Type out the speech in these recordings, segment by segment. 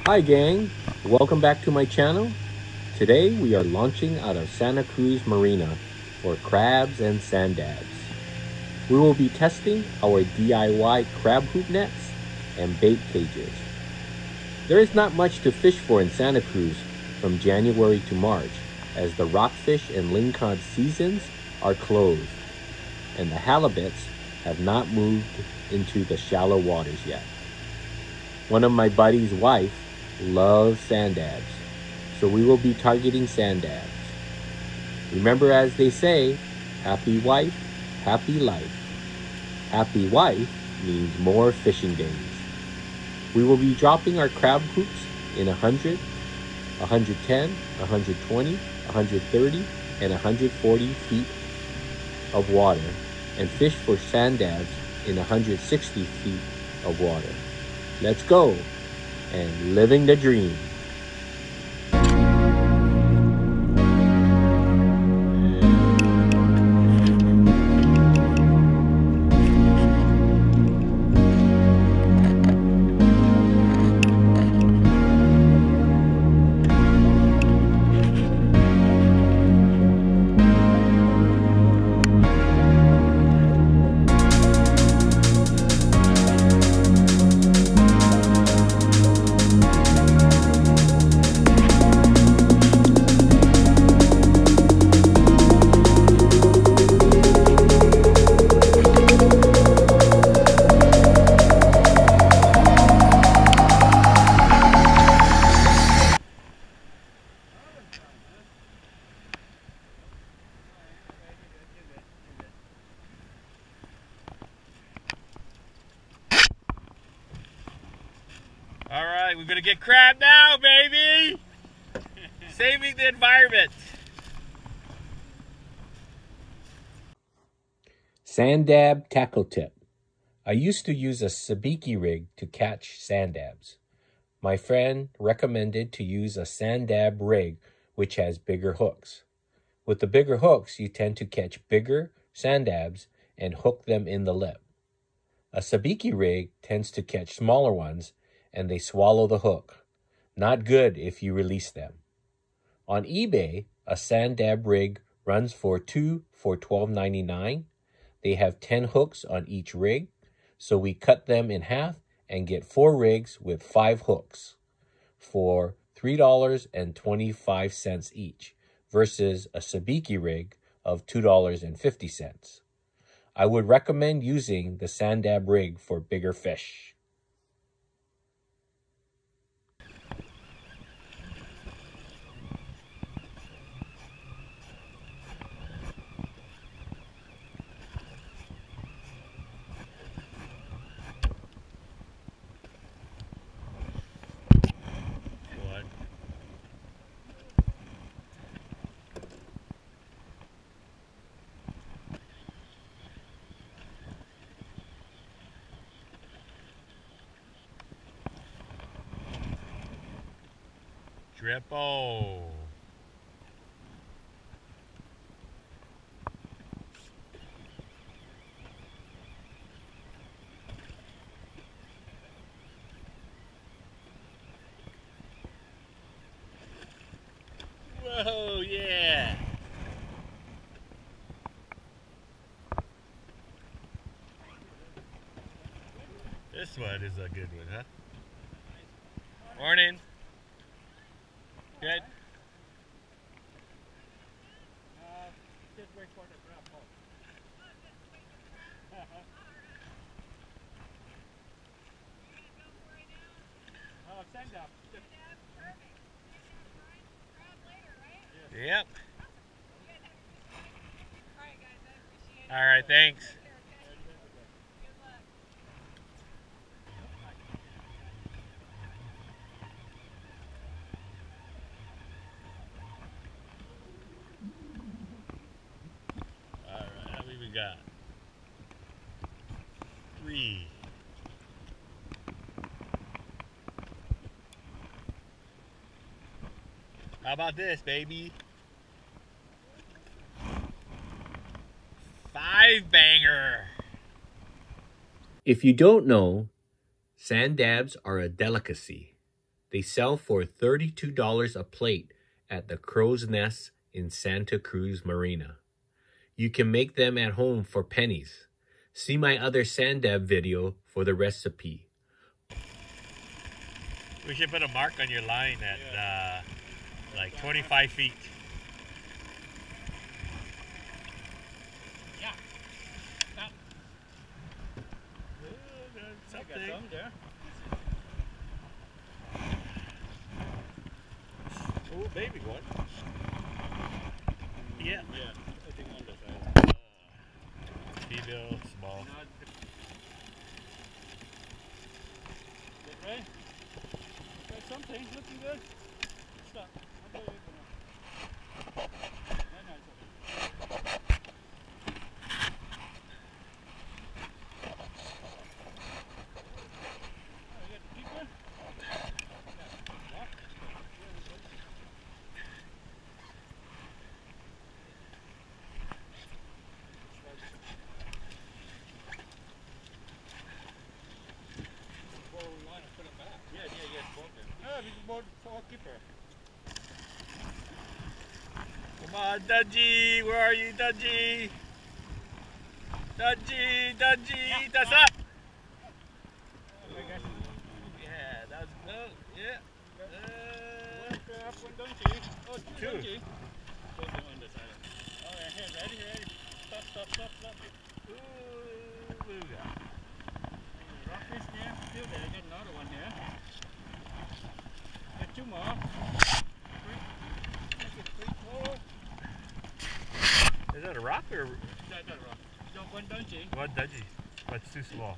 Hi gang, welcome back to my channel. Today we are launching out of Santa Cruz Marina for crabs and sand dabs. We will be testing our DIY crab hoop nets and bait cages. There is not much to fish for in Santa Cruz from January to March, as the rockfish and lingcod seasons are closed and the halibuts have not moved into the shallow waters yet. One of my buddy's wife loves sand dabs, so we will be targeting sand dabs. Remember, as they say, happy wife, happy life. Happy wife means more fishing days. We will be dropping our crab hoops in 100, 110, 120, 130, and 140 feet of water, and fish for sand dabs in 160 feet of water. Let's go, and living the dream. All right, we're gonna get crab now, baby! Saving the environment. Sand dab tackle tip. I used to use a sabiki rig to catch sand dabs. My friend recommended to use a sand dab rig which has bigger hooks. With the bigger hooks, you tend to catch bigger sand dabs and hook them in the lip. A sabiki rig tends to catch smaller ones and they swallow the hook. Not good if you release them. On eBay, a sand dab rig runs for $12.99. They have 10 hooks on each rig, so we cut them in half and get 4 rigs with 5 hooks for $3.25 each versus a sabiki rig of $2.50. I would recommend using the sand dab rig for bigger fish. Drippo. Whoa, yeah. This one is a good one, huh? Morning. Good. Just wait for the grab hole. Oh, send up. Yep. All right, thanks. All right, how many we got? 3. How about this, baby? 5-banger. If you don't know, sand dabs are a delicacy. They sell for $32 a plate at the Crow's Nest in Santa Cruz Marina. You can make them at home for pennies. See my other sand dab video for the recipe. We should put a mark on your line at like 25 feet. Yeah. Stop. Something. I got some there. Oh, baby one. Yeah. Yeah, I think on the side. Female, small. Good, right? Got something looking good. Stop. No, no, it's okay. Oh, you got the keeper? Come on, Dudgy. Where are you, Dudgy? Dudgy, Dudgy. That's up. Yeah, that's good. Yeah. Two. Ooh, Rockfish there, still there, got another one there. Got two more. is that a rock or That's not rock. Got one donkey. what, Dudgy? What's too small?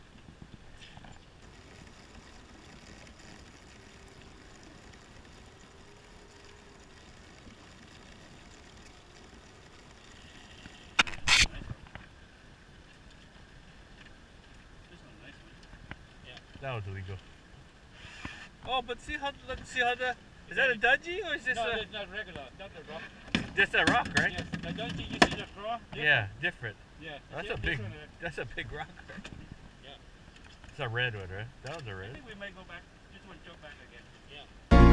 This one, nice one. That was illegal. Oh, but see how the is that a Dudgy or is this No, a that's not regular, not the rock. just a rock, right? Yes, the donkey you see the claw? Yeah, different. Yeah. That's see a this big one, that's a big rock. Right? Yeah. It's a red one, right? That was a I red. think we may go back. This one jump back again. Yeah.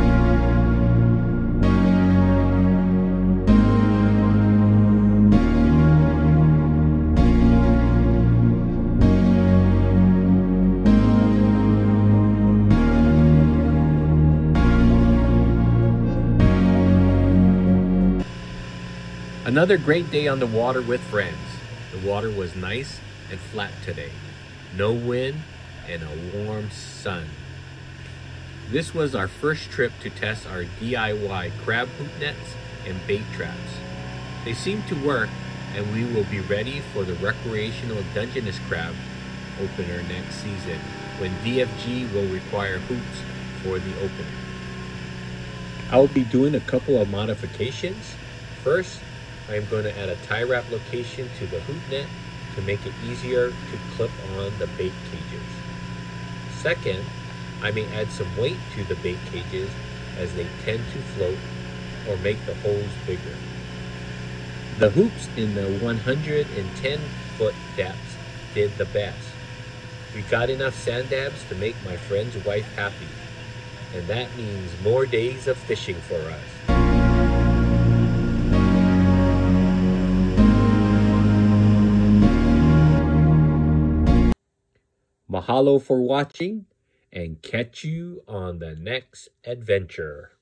Another great day on the water with friends. The water was nice and flat today. No wind and a warm sun. This was our first trip to test our DIY crab hoop nets and bait traps. They seem to work, and we will be ready for the recreational Dungeness crab opener next season when DFG will require hoops for the opener. I'll be doing a couple of modifications. First, I'm going to add a tie wrap location to the hoop net to make it easier to clip on the bait cages. Second, I may add some weight to the bait cages as they tend to float or make the holes bigger. The hoops in the 110-foot depths did the best. We got enough sand dabs to make my friend's wife happy, and that means more days of fishing for us. Mahalo for watching, and catch you on the next adventure.